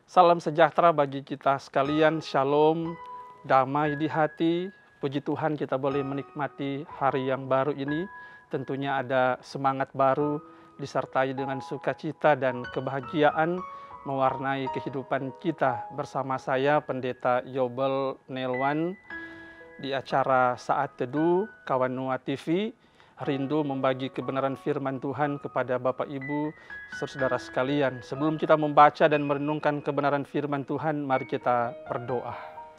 Salam sejahtera bagi kita sekalian, shalom, damai di hati. Puji Tuhan kita boleh menikmati hari yang baru ini. Tentunya ada semangat baru disertai dengan sukacita dan kebahagiaan mewarnai kehidupan kita. Bersama saya Pendeta Yobel Nelwan di acara Saat Teduh Kawan Nua TV. Rindu membagi kebenaran firman Tuhan kepada Bapak Ibu, saudara sekalian. Sebelum kita membaca dan merenungkan kebenaran firman Tuhan, mari kita berdoa.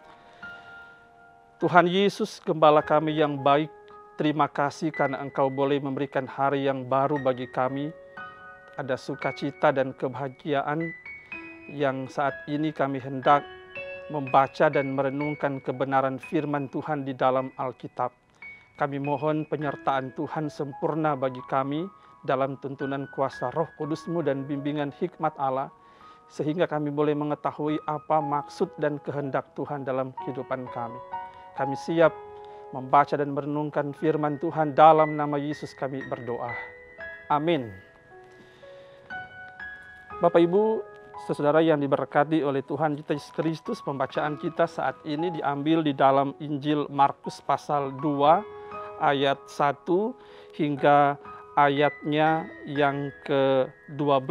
Tuhan Yesus, Gembala kami yang baik, terima kasih karena Engkau boleh memberikan hari yang baru bagi kami. Ada sukacita dan kebahagiaan yang saat ini kami hendak membaca dan merenungkan kebenaran firman Tuhan di dalam Alkitab. Kami mohon penyertaan Tuhan sempurna bagi kami dalam tuntunan kuasa Roh Kudus-Mu dan bimbingan hikmat Allah, sehingga kami boleh mengetahui apa maksud dan kehendak Tuhan dalam kehidupan kami. Kami siap membaca dan merenungkan firman Tuhan. Dalam nama Yesus kami berdoa. Amin. Bapak Ibu, saudara yang diberkati oleh Tuhan kita Yesus Kristus, pembacaan kita saat ini diambil di dalam Injil Markus pasal 2 ayat 1 hingga ayatnya yang ke-12.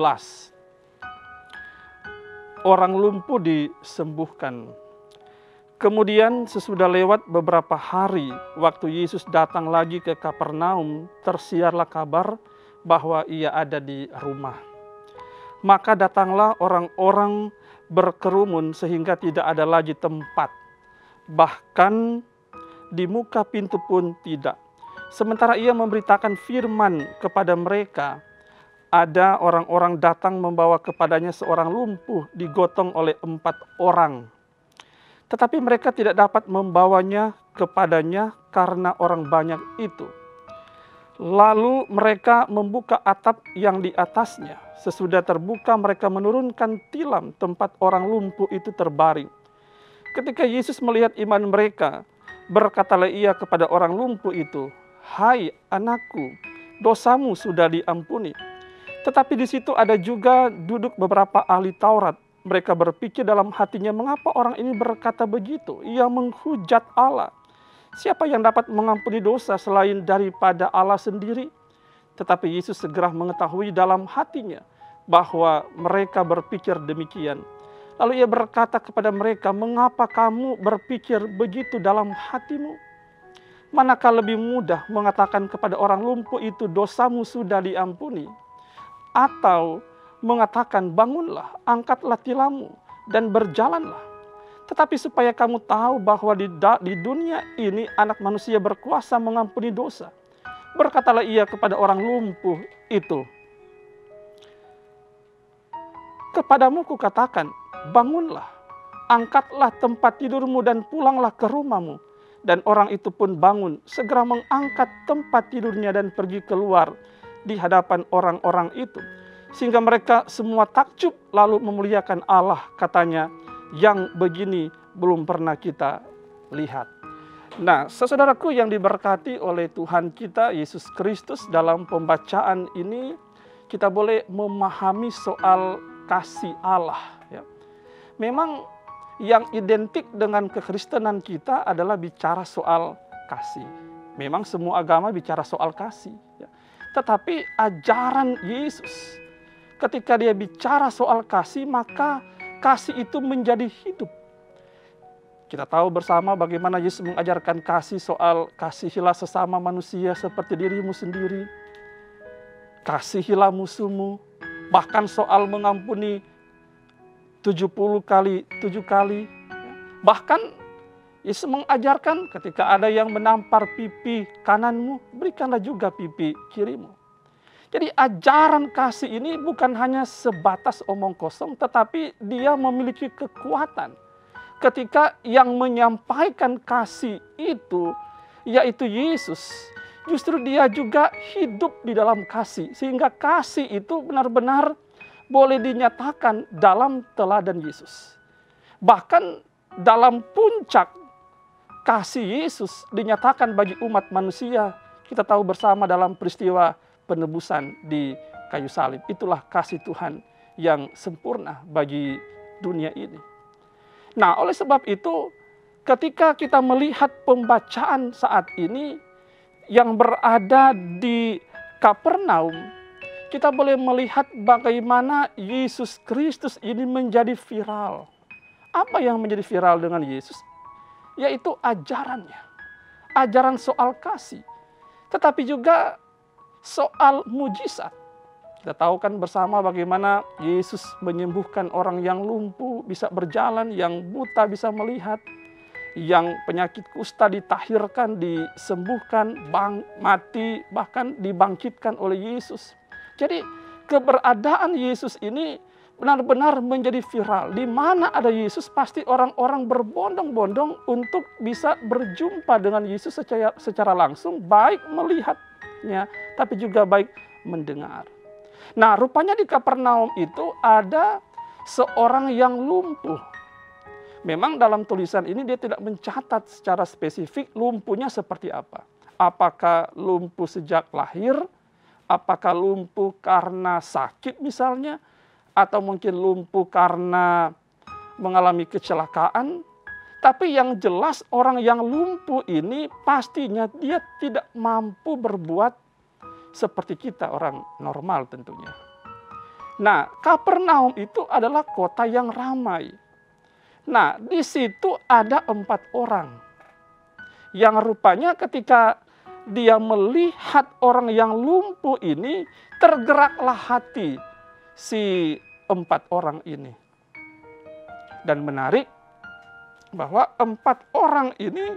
Orang lumpuh disembuhkan. Kemudian sesudah lewat beberapa hari, waktu Yesus datang lagi ke Kapernaum, tersiarlah kabar bahwa ia ada di rumah. Maka datanglah orang-orang berkerumun sehingga tidak ada lagi tempat. Bahkan di muka pintu pun tidak. Sementara ia memberitakan firman kepada mereka, ada orang-orang datang membawa kepadanya seorang lumpuh digotong oleh 4 orang. Tetapi mereka tidak dapat membawanya kepadanya karena orang banyak itu. Lalu mereka membuka atap yang di atasnya. Sesudah terbuka mereka menurunkan tilam tempat orang lumpuh itu terbaring. Ketika Yesus melihat iman mereka, berkatalah ia kepada orang lumpuh itu, "Hai anakku, dosamu sudah diampuni." Tetapi di situ ada juga duduk beberapa ahli Taurat. Mereka berpikir dalam hatinya, mengapa orang ini berkata begitu? Ia menghujat Allah. Siapa yang dapat mengampuni dosa selain daripada Allah sendiri? Tetapi Yesus segera mengetahui dalam hatinya bahwa mereka berpikir demikian. Lalu ia berkata kepada mereka, mengapa kamu berpikir begitu dalam hatimu? Manakah lebih mudah mengatakan kepada orang lumpuh itu, dosamu sudah diampuni? Atau mengatakan, bangunlah, angkatlah tilammu, dan berjalanlah. Tetapi supaya kamu tahu bahwa di dunia ini anak manusia berkuasa mengampuni dosa. Berkatalah ia kepada orang lumpuh itu, kepadamu kukatakan, bangunlah, angkatlah tempat tidurmu dan pulanglah ke rumahmu. Dan orang itu pun bangun, segera mengangkat tempat tidurnya dan pergi keluar di hadapan orang-orang itu. Sehingga mereka semua takjub lalu memuliakan Allah, katanya, yang begini belum pernah kita lihat. Nah, saudaraku yang diberkati oleh Tuhan kita Yesus Kristus, dalam pembacaan ini kita boleh memahami soal kasih Allah. Ya. Memang yang identik dengan kekristenan kita adalah bicara soal kasih. Memang semua agama bicara soal kasih. Ya. Tetapi ajaran Yesus, ketika dia bicara soal kasih, maka kasih itu menjadi hidup. Kita tahu bersama bagaimana Yesus mengajarkan kasih, soal kasihilah sesama manusia seperti dirimu sendiri. Kasihilah musuhmu. Bahkan soal mengampuni 70 kali 7 kali. Bahkan Yesus mengajarkan ketika ada yang menampar pipi kananmu, berikanlah juga pipi kirimu. Jadi ajaran kasih ini bukan hanya sebatas omong kosong, tetapi dia memiliki kekuatan. Ketika yang menyampaikan kasih itu, yaitu Yesus, justru dia juga hidup di dalam kasih. Sehingga kasih itu benar-benar boleh dinyatakan dalam teladan Yesus. Bahkan dalam puncak kasih Yesus dinyatakan bagi umat manusia. Kita tahu bersama dalam peristiwa penebusan di kayu salib. Itulah kasih Tuhan yang sempurna bagi dunia ini. Nah, oleh sebab itu, ketika kita melihat pembacaan saat ini yang berada di Kapernaum, kita boleh melihat bagaimana Yesus Kristus ini menjadi viral. Apa yang menjadi viral dengan Yesus? Yaitu ajarannya. Ajaran soal kasih. Tetapi juga soal mujizat. Kita tahu kan bersama bagaimana Yesus menyembuhkan orang yang lumpuh bisa berjalan, yang buta bisa melihat, yang penyakit kusta ditahirkan, disembuhkan, mati, bahkan dibangkitkan oleh Yesus. Jadi keberadaan Yesus ini benar-benar menjadi viral. Di mana ada Yesus, pasti orang-orang berbondong-bondong untuk bisa berjumpa dengan Yesus secara langsung, baik melihatnya, tapi juga baik mendengar. Nah, rupanya di Kapernaum itu ada seorang yang lumpuh. Memang dalam tulisan ini dia tidak mencatat secara spesifik lumpuhnya seperti apa. Apakah lumpuh sejak lahir? Apakah lumpuh karena sakit misalnya? Atau mungkin lumpuh karena mengalami kecelakaan. Tapi yang jelas orang yang lumpuh ini pastinya dia tidak mampu berbuat seperti kita orang normal tentunya. Nah, Kapernaum itu adalah kota yang ramai. Nah, di situ ada 4 orang. Yang rupanya ketika dia melihat orang yang lumpuh ini, tergeraklah hati si 4 orang ini. Dan menarik bahwa 4 orang ini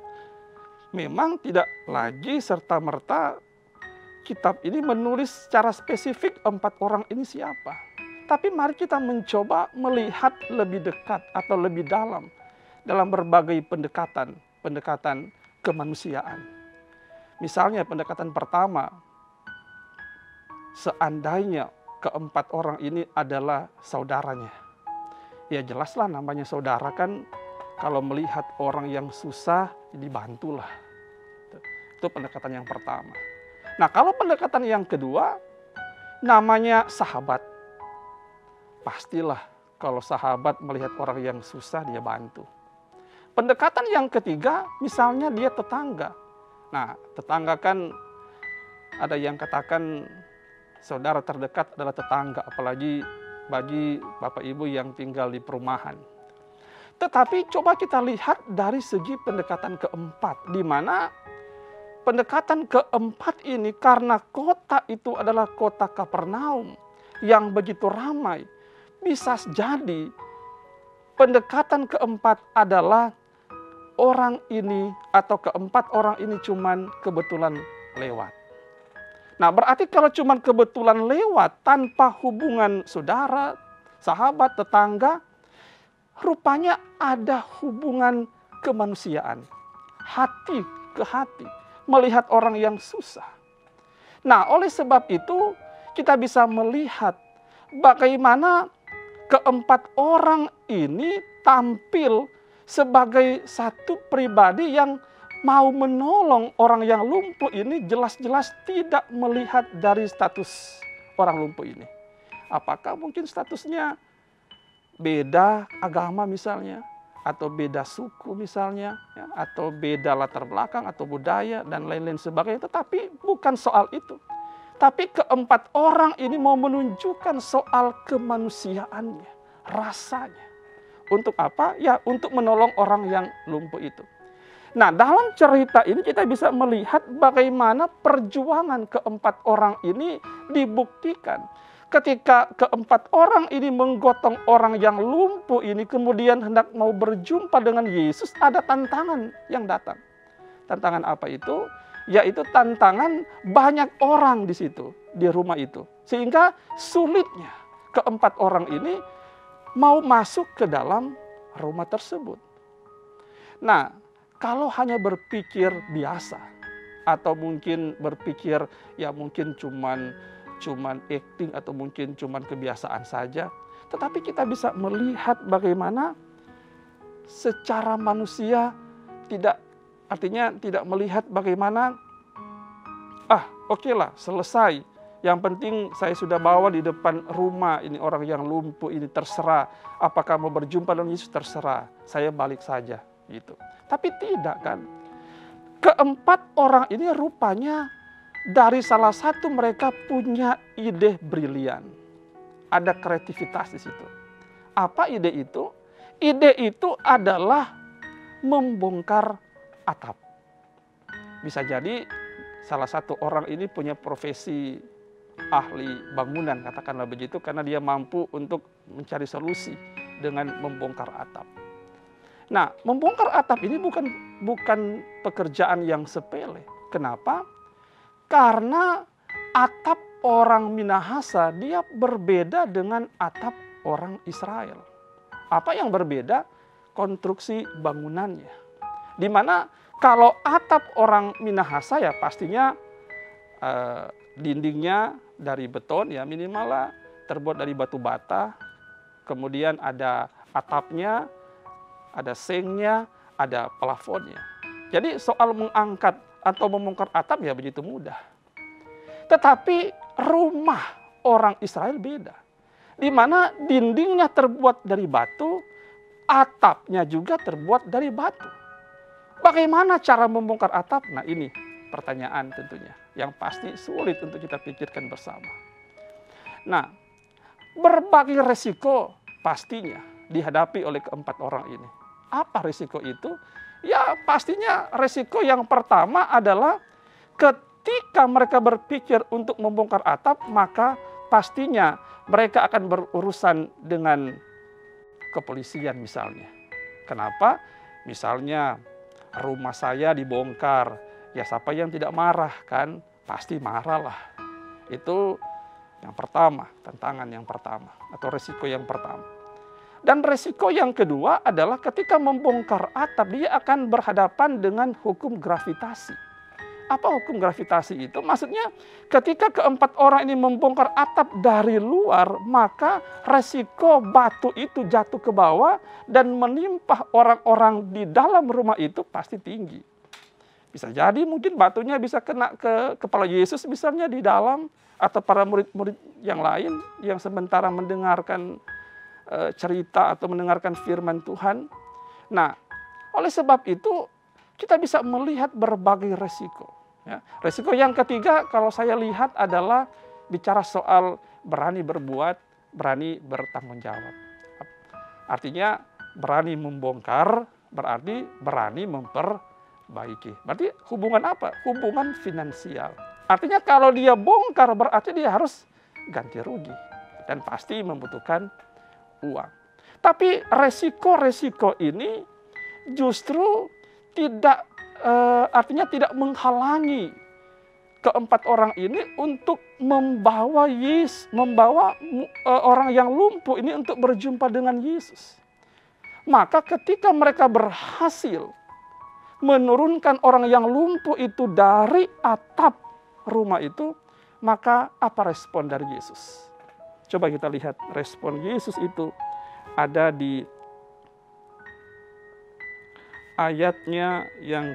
memang tidak lagi serta-merta kitab ini menulis secara spesifik 4 orang ini siapa. Tapi mari kita mencoba melihat lebih dekat atau lebih dalam berbagai pendekatan kemanusiaan. Misalnya pendekatan pertama, seandainya ke-4 orang ini adalah saudaranya. Ya jelaslah namanya saudara kan, kalau melihat orang yang susah, dibantulah. Itu pendekatan yang pertama. Nah, kalau pendekatan yang kedua, namanya sahabat. Pastilah kalau sahabat melihat orang yang susah, dia bantu. Pendekatan yang ketiga, misalnya dia tetangga. Nah, tetangga kan ada yang katakan saudara terdekat adalah tetangga, apalagi bagi Bapak Ibu yang tinggal di perumahan. Tetapi coba kita lihat dari segi pendekatan keempat, di mana pendekatan keempat ini karena kota itu adalah kota Kapernaum yang begitu ramai, bisa jadi pendekatan keempat adalah orang ini atau ke-4 orang ini cuman kebetulan lewat. Nah, berarti kalau cuman kebetulan lewat tanpa hubungan saudara, sahabat, tetangga, rupanya ada hubungan kemanusiaan, hati ke hati, melihat orang yang susah. Nah, oleh sebab itu kita bisa melihat bagaimana ke-4 orang ini tampil sebagai satu pribadi yang mau menolong orang yang lumpuh ini, jelas-jelas tidak melihat dari status orang lumpuh ini. Apakah mungkin statusnya beda agama misalnya, atau beda suku misalnya, ya, atau beda latar belakang atau budaya dan lain-lain sebagainya. Tetapi bukan soal itu. Tapi ke-4 orang ini mau menunjukkan soal kemanusiaannya, rasanya. Untuk apa? Ya, untuk menolong orang yang lumpuh itu. Nah, dalam cerita ini kita bisa melihat bagaimana perjuangan ke-4 orang ini dibuktikan. Ketika ke-4 orang ini menggotong orang yang lumpuh ini, kemudian hendak mau berjumpa dengan Yesus, ada tantangan yang datang. Tantangan apa itu? Yaitu tantangan banyak orang di situ, di rumah itu. Sehingga sulitnya ke-4 orang ini mau masuk ke dalam rumah tersebut. Nah, kalau hanya berpikir biasa, atau mungkin berpikir ya mungkin cuman acting atau mungkin cuman kebiasaan saja, tetapi kita bisa melihat bagaimana secara manusia tidak melihat bagaimana oke lah selesai, Yang penting saya sudah bawa di depan rumah ini orang yang lumpuh ini, terserah. Apakah mau berjumpa dengan Yesus, terserah. Saya balik saja gitu. Tapi tidak kan. Keempat orang ini rupanya dari salah satu mereka punya ide brilian. Ada kreativitas di situ. Apa ide itu? Ide itu adalah membongkar atap. Bisa jadi salah satu orang ini punya profesi ahli bangunan, katakanlah begitu, karena dia mampu untuk mencari solusi dengan membongkar atap. Nah, membongkar atap ini bukan pekerjaan yang sepele. Kenapa? Karena atap orang Minahasa dia berbeda dengan atap orang Israel. Apa yang berbeda? Konstruksi bangunannya. Di mana kalau atap orang Minahasa ya pastinya dindingnya dari beton ya, minimal lah terbuat dari batu bata. Kemudian ada atapnya, ada sengnya, ada plafonnya. Jadi soal mengangkat atau membongkar atap ya begitu mudah. Tetapi rumah orang Israel beda. Di mana dindingnya terbuat dari batu, atapnya juga terbuat dari batu. Bagaimana cara membongkar atap? Nah, ini pertanyaan tentunya yang pasti sulit untuk kita pikirkan bersama. Nah, berbagai resiko pastinya dihadapi oleh keempat orang ini. Apa resiko itu? Ya pastinya resiko yang pertama adalah ketika mereka berpikir untuk membongkar atap, maka pastinya mereka akan berurusan dengan kepolisian misalnya. Kenapa? Misalnya rumah saya dibongkar, ya siapa yang tidak marah kan? Pasti marah lah. Itu yang pertama, tantangan yang pertama atau resiko yang pertama. Dan resiko yang kedua adalah ketika membongkar atap, dia akan berhadapan dengan hukum gravitasi. Apa hukum gravitasi itu? Maksudnya ketika keempat orang ini membongkar atap dari luar, maka resiko batu itu jatuh ke bawah dan menimpa orang-orang di dalam rumah itu pasti tinggi. Bisa jadi mungkin batunya bisa kena ke kepala Yesus misalnya di dalam, atau para murid-murid yang lain yang sementara mendengarkan cerita atau mendengarkan firman Tuhan. Nah, oleh sebab itu kita bisa melihat berbagai resiko. Ya. Resiko yang ketiga kalau saya lihat adalah bicara soal berani berbuat, berani bertanggung jawab. Artinya berani membongkar, berarti berani memperbaiki. Berarti hubungan apa? Hubungan finansial. Artinya kalau dia bongkar berarti dia harus ganti rugi. Dan pasti membutuhkan uang. Tapi resiko-resiko ini justru tidak artinya tidak menghalangi keempat orang ini untuk membawa orang yang lumpuh ini untuk berjumpa dengan Yesus. Maka ketika mereka berhasil menurunkan orang yang lumpuh itu dari atap rumah itu, maka apa respon dari Yesus? Coba kita lihat respon Yesus itu ada di ayatnya yang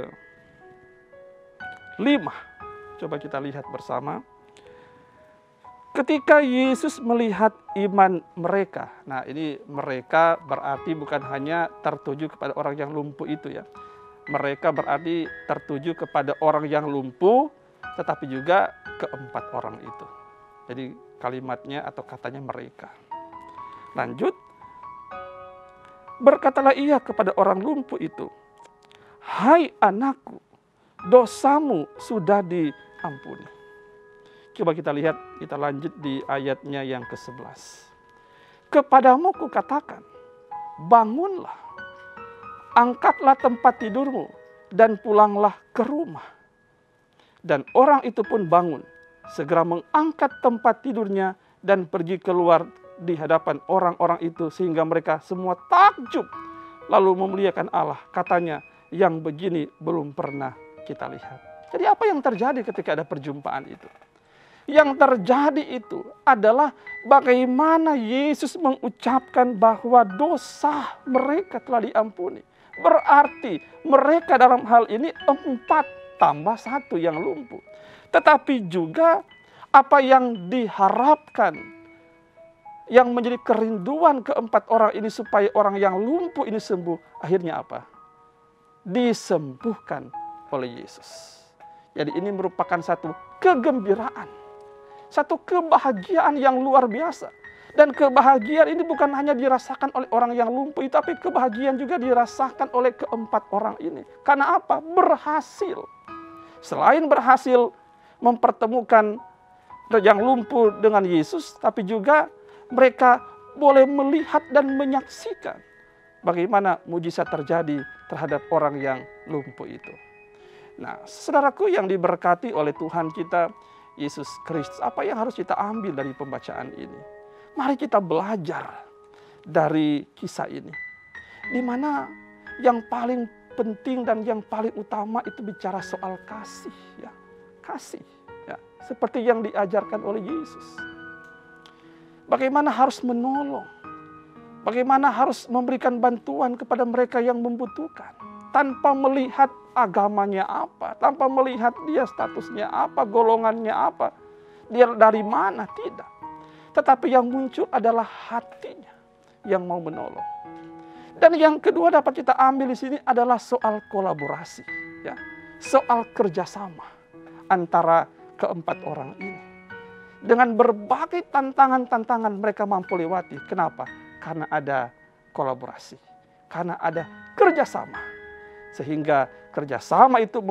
ke-5. Coba kita lihat bersama. Ketika Yesus melihat iman mereka. Nah, ini mereka berarti bukan hanya tertuju kepada orang yang lumpuh itu ya. Mereka berarti tertuju kepada orang yang lumpuh, tetapi juga keempat orang itu. Jadi kalimatnya atau katanya mereka. Lanjut. Berkatalah ia kepada orang lumpuh itu, "Hai anakku, dosamu sudah diampuni." Coba kita lihat, kita lanjut di ayatnya yang ke-11. "Kepadamu kukatakan, bangunlah, angkatlah tempat tidurmu, dan pulanglah ke rumah." Dan orang itu pun bangun, segera mengangkat tempat tidurnya dan pergi keluar di hadapan orang-orang itu sehingga mereka semua takjub lalu memuliakan Allah. Katanya, yang begini belum pernah kita lihat. Jadi apa yang terjadi ketika ada perjumpaan itu? Yang terjadi itu adalah bagaimana Yesus mengucapkan bahwa dosa mereka telah diampuni. Berarti mereka dalam hal ini 4 tambah 1 yang lumpuh. Tetapi juga Apa yang diharapkan, yang menjadi kerinduan keempat orang ini supaya orang yang lumpuh ini sembuh, akhirnya apa? Disembuhkan oleh Yesus. Jadi ini merupakan satu kegembiraan, satu kebahagiaan yang luar biasa. Dan kebahagiaan ini bukan hanya dirasakan oleh orang yang lumpuh itu, tapi kebahagiaan juga dirasakan oleh keempat orang ini. Karena apa? Berhasil. Selain berhasil mempertemukan yang lumpuh dengan Yesus, tapi juga mereka boleh melihat dan menyaksikan bagaimana mujizat terjadi terhadap orang yang lumpuh itu. Nah, saudaraku yang diberkati oleh Tuhan kita, Yesus Kristus, apa yang harus kita ambil dari pembacaan ini? Mari kita belajar dari kisah ini. Di mana yang paling penting dan yang paling utama itu bicara soal kasih. Ya. Kasih. Ya. Seperti yang diajarkan oleh Yesus. Bagaimana harus menolong. Bagaimana harus memberikan bantuan kepada mereka yang membutuhkan. Tanpa melihat agamanya apa. Tanpa melihat dia statusnya apa, golongannya apa. Dia dari mana, tidak. Tetapi yang muncul adalah hatinya yang mau menolong. Dan yang kedua dapat kita ambil di sini adalah soal kolaborasi, ya, soal kerjasama antara keempat orang ini. Dengan berbagai tantangan-tantangan mereka mampu lewati. Kenapa? Karena ada kolaborasi, karena ada kerjasama, sehingga kerjasama itu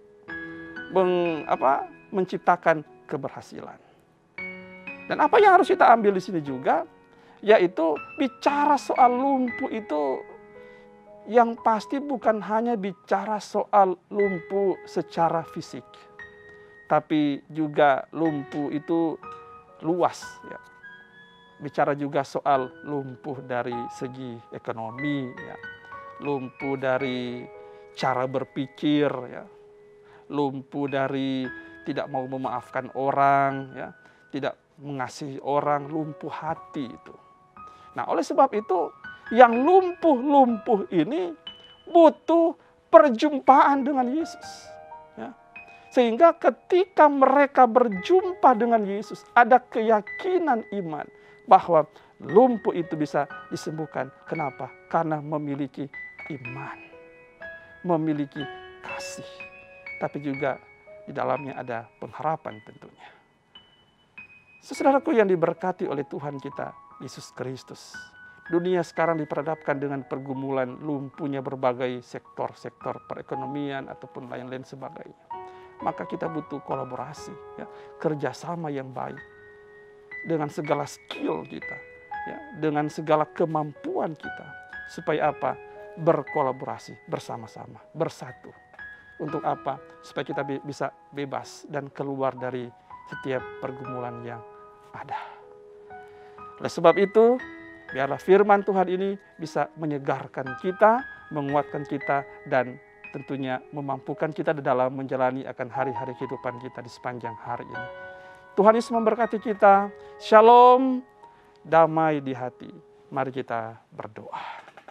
menciptakan keberhasilan. Dan apa yang harus kita ambil di sini juga, yaitu bicara soal lumpuh itu yang pasti bukan hanya bicara soal lumpuh secara fisik, tapi juga lumpuh itu luas. Ya. Bicara juga soal lumpuh dari segi ekonomi, ya. Lumpuh dari cara berpikir, ya. Lumpuh dari tidak mau memaafkan orang, ya. Tidak mengasihi orang, lumpuh hati itu. Nah, oleh sebab itu yang lumpuh-lumpuh ini butuh perjumpaan dengan Yesus. Ya. Sehingga ketika mereka berjumpa dengan Yesus, ada keyakinan iman bahwa lumpuh itu bisa disembuhkan. Kenapa? Karena memiliki iman, memiliki kasih. Tapi juga di dalamnya ada pengharapan tentunya. Saudaraku yang diberkati oleh Tuhan kita, Yesus Kristus. Dunia sekarang diperhadapkan dengan pergumulan lumpuhnya berbagai sektor-sektor perekonomian ataupun lain-lain sebagainya. Maka kita butuh kolaborasi, ya, kerjasama yang baik. Dengan segala skill kita, ya, dengan segala kemampuan kita. Supaya apa? Berkolaborasi bersama-sama, bersatu. Untuk apa? Supaya kita bisa bebas dan keluar dari setiap pergumulan yang ada. Oleh sebab itu, biarlah firman Tuhan ini bisa menyegarkan kita, menguatkan kita, dan tentunya memampukan kita di dalam menjalani akan hari-hari kehidupan kita di sepanjang hari ini. Tuhan Yesus memberkati kita. Shalom, damai di hati. Mari kita berdoa.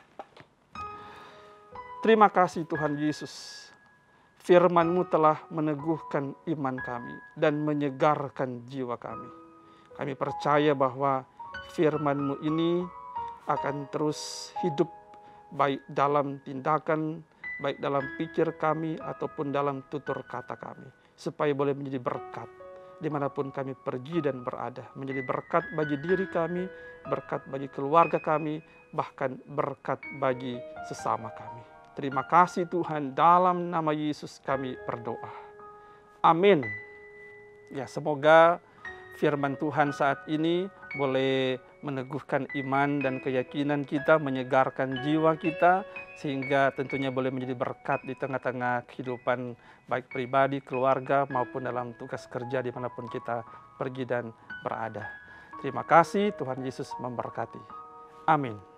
Terima kasih Tuhan Yesus. Firman-Mu telah meneguhkan iman kami dan menyegarkan jiwa kami. Kami percaya bahwa firman-Mu ini akan terus hidup baik dalam tindakan, baik dalam pikir kami ataupun dalam tutur kata kami. Supaya boleh menjadi berkat dimanapun kami pergi dan berada. Menjadi berkat bagi diri kami, berkat bagi keluarga kami, bahkan berkat bagi sesama kami. Terima kasih Tuhan, dalam nama Yesus kami berdoa. Amin. Ya, semoga firman Tuhan saat ini boleh meneguhkan iman dan keyakinan kita, menyegarkan jiwa kita, sehingga tentunya boleh menjadi berkat di tengah-tengah kehidupan baik pribadi, keluarga, maupun dalam tugas kerja dimanapun kita pergi dan berada. Terima kasih, Tuhan Yesus memberkati. Amin.